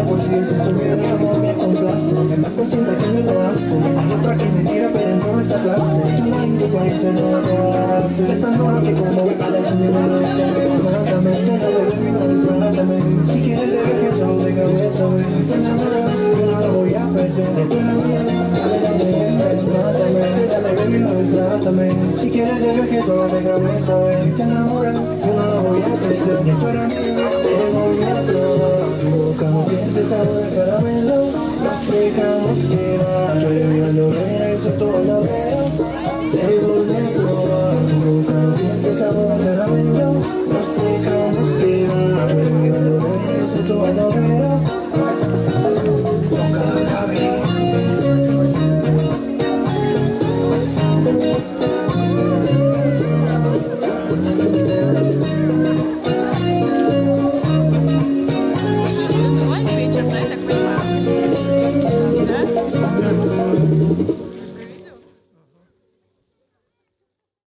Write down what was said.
por si se subiera mi amor me complace. Me mata siempre que me lo hace. Hay otra que me tira pero no esta clase. Tú no en tu país se no lo hace. Es tan dura que como parece mi merece. Mátame, cena, bebé, mi maltrátame. Si quieres te dejes solo de cabeza, ve. Si te enamoras, yo no la voy a perder. Esto es la mía, adelante, mátame, cena, bebé, mi maltrátame. Si quieres te dejes solo de cabeza, ve. Si te enamoras, yo no la voy a perder. Esto era mío, tengo mi otro.